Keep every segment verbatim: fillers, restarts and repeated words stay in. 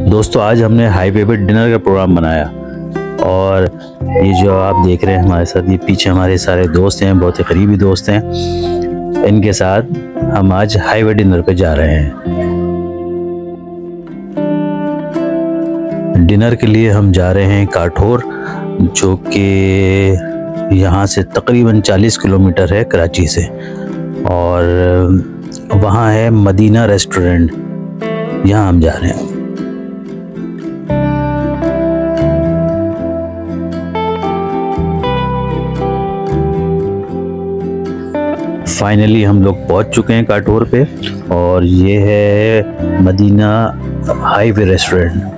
दोस्तों आज हमने हाईवे पे डिनर का प्रोग्राम बनाया और ये जो आप देख रहे हैं हमारे साथ, ये पीछे हमारे सारे दोस्त हैं, बहुत ही करीबी दोस्त हैं। इनके साथ हम आज हाईवे डिनर पे जा रहे हैं। डिनर के लिए हम जा रहे हैं काठौर, जो कि यहाँ से तकरीबन चालीस किलोमीटर है कराची से, और वहाँ है मदीना रेस्टोरेंट, यहाँ हम जा रहे हैं। फाइनली हम लोग पहुंच चुके हैं काठौर पे, और ये है मदीना हाईवे रेस्टोरेंट।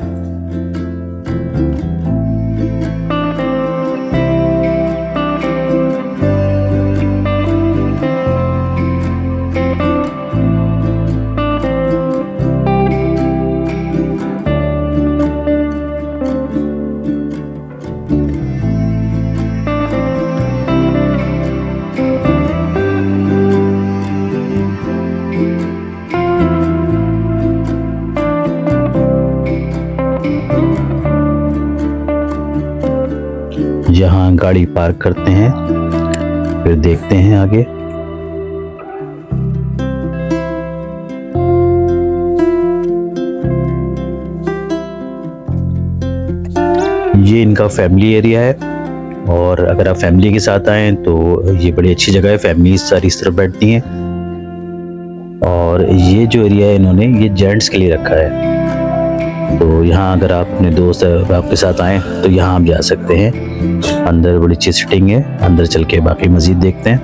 यहाँ गाड़ी पार्क करते हैं, फिर देखते हैं आगे। ये इनका फैमिली एरिया है, और अगर आप फैमिली के साथ आएँ तो ये बड़ी अच्छी जगह है। फैमिली सारी इस तरफ बैठती हैं, और ये जो एरिया है इन्होंने ये जेंट्स के लिए रखा है। तो यहाँ अगर आप अपने दोस्त आपके साथ आएँ तो यहाँ आप जा सकते हैं। अंदर बड़ी अच्छी सिटिंग है, अंदर चल के बाकी मस्जिद देखते हैं।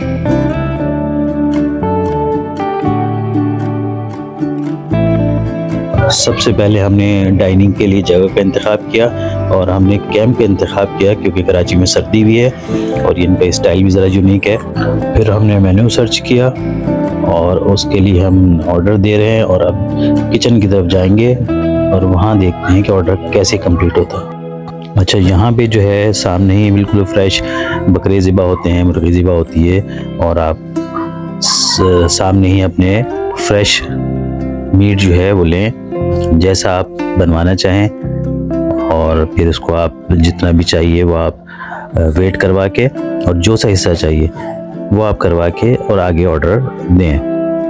सबसे पहले हमने डाइनिंग के लिए जगह का इंतखाब किया, और हमने कैंप का इंतखाब किया क्योंकि कराची में सर्दी भी है और इनका स्टाइल भी ज़रा यूनिक है। फिर हमने मेन्यू सर्च किया और उसके लिए हम ऑर्डर दे रहे हैं, और अब किचन की तरफ जाएंगे और वहाँ देखते हैं कि ऑर्डर कैसे कंप्लीट होता है। अच्छा, यहाँ पे जो है सामने ही बिल्कुल फ्रेश बकरे ज़िबा होते हैं, मुर्गी ज़िबा होती है, और आप सामने ही अपने फ्रेश मीट जो है वो लें, जैसा आप बनवाना चाहें, और फिर उसको आप जितना भी चाहिए वो आप वेट करवा के, और जो सा हिस्सा चाहिए वो आप करवा के और आगे ऑर्डर दें।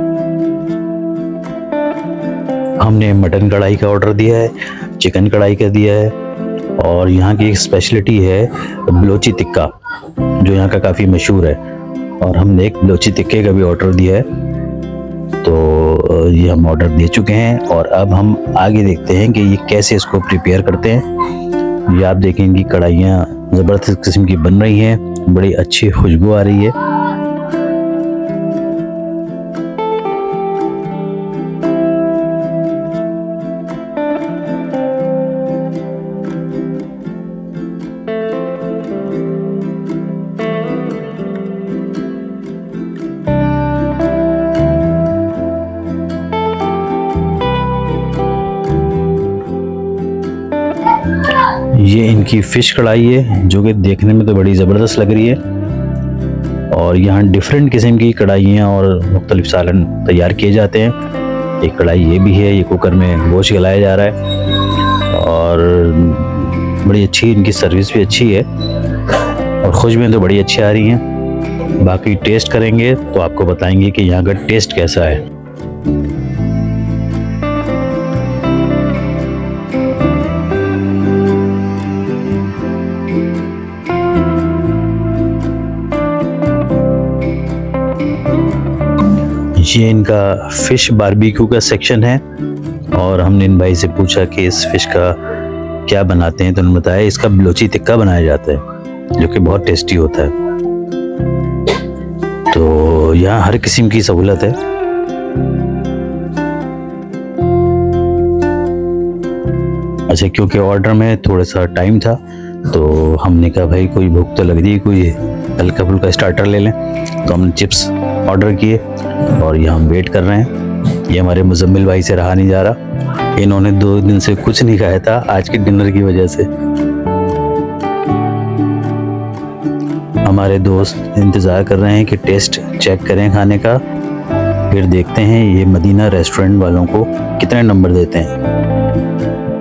हमने मटन कढ़ाई का ऑर्डर दिया है, चिकन कढ़ाई का दिया है, और यहाँ की एक स्पेशलिटी है बलोची टिक्का, जो यहाँ का काफ़ी मशहूर है, और हमने एक बलोची टिक्के का भी ऑर्डर दिया है। तो ये हम ऑर्डर दे चुके हैं, और अब हम आगे देखते हैं कि ये कैसे इसको प्रिपेयर करते हैं। ये आप देखेंगे कि कढ़ाइयाँ ज़बरदस्त किस्म की बन रही हैं, बड़ी अच्छी खुशबू आ रही है। ये इनकी फ़िश कढ़ाई है, जो कि देखने में तो बड़ी ज़बरदस्त लग रही है, और यहाँ डिफरेंट किस्म की कढ़ाइयाँ और मुख्तलिफ सालन तैयार किए जाते हैं। एक कढ़ाई ये भी है, ये कुकर में गोश्त गलाया जा रहा है, और बड़ी अच्छी इनकी सर्विस भी अच्छी है, और खुशबुएं तो बड़ी अच्छी आ रही हैं। बाकी टेस्ट करेंगे तो आपको बताएंगे कि यहाँ का टेस्ट कैसा है। ये इनका फ़िश बारबेक्यू का सेक्शन है, और हमने इन भाई से पूछा कि इस फ़िश का क्या बनाते हैं, तो उन्होंने बताया इसका बलोची टिक्का बनाया जाता है, जो कि बहुत टेस्टी होता है। तो यहाँ हर किस्म की सहूलत है। अच्छा, क्योंकि ऑर्डर में थोड़ा सा टाइम था, तो हमने कहा भाई कोई भूख तो लग रही है, कोई हल्का फुल्का स्टार्टर ले लें, तो हमने चिप्स ऑर्डर किए, और ये हम वेट कर रहे हैं। ये हमारे मुजम्मिल भाई से रहा नहीं जा रहा, इन्होंने दो दिन से कुछ नहीं खाया था आज के डिनर की वजह से। हमारे दोस्त इंतज़ार कर रहे हैं कि टेस्ट चेक करें खाने का, फिर देखते हैं ये मदीना रेस्टोरेंट वालों को कितने नंबर देते हैं।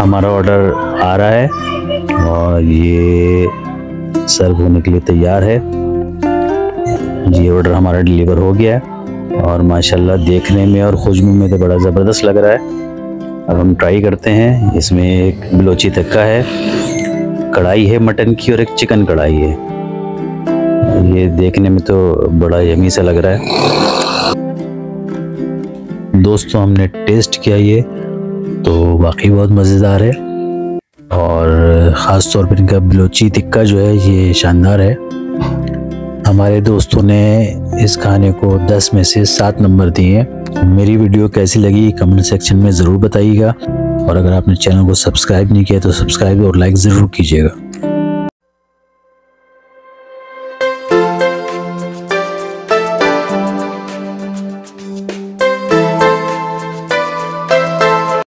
हमारा ऑर्डर आ रहा है और ये सर्व होने के लिए तैयार है। ये ऑर्डर हमारा डिलीवर हो गया है और माशाल्लाह देखने में और खुशबू में तो बड़ा ज़बरदस्त लग रहा है। अब हम ट्राई करते हैं। इसमें एक बलोची तक्का है, कढ़ाई है मटन की और एक चिकन कढ़ाई है। ये देखने में तो बड़ा यमी सा लग रहा है। दोस्तों हमने टेस्ट किया ये तो वाकई बहुत मज़ेदार है और ख़ास तौर पर इनका बलोची टिक्का जो है ये शानदार है। हमारे दोस्तों ने इस खाने को दस में से सात नंबर दिए हैं। मेरी वीडियो कैसी लगी कमेंट सेक्शन में ज़रूर बताइएगा और अगर आपने चैनल को सब्सक्राइब नहीं किया तो सब्सक्राइब और लाइक ज़रूर कीजिएगा।